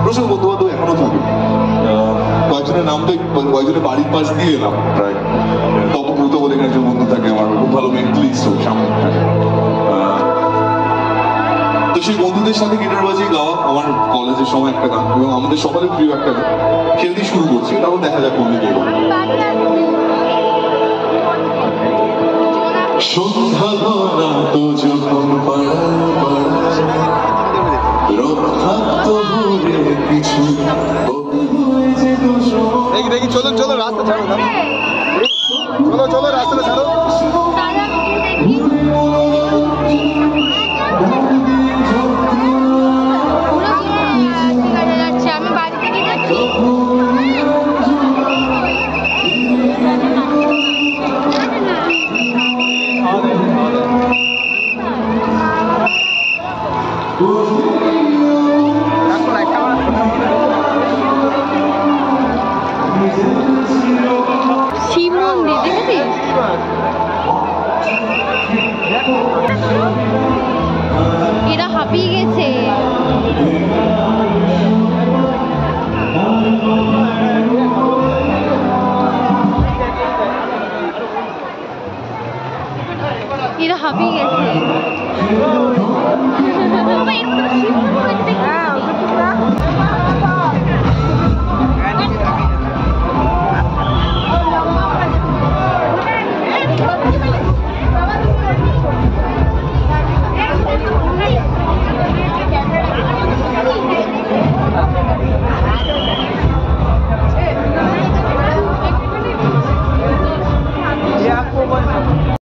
প্রচুর বন্ধু বান্ধব এখনো থাকে। কয়েকজনের নাম তো কয়েকজনের বাড়ির পাশ দিয়ে এলাম প্রায়। তপব্রত বলে একজন বন্ধু থাকে আমার, খুব ভালো মেন্টালিস্ট সামনে। তো সেই বন্ধুদের সাথে গিটার বাজিয়ে গাওয়া আমার কলেজের সময় একটা গান, এবং আমাদের সবারই প্রিয় একটা গান, সেটা দিয়ে শুরু করছি। তারপর দেখা যাক কোন দিকে এগোয়। সন্ধ্যা ধরা তো যখন দেখি চলুন চলুন রাস্তা ছাড়ো।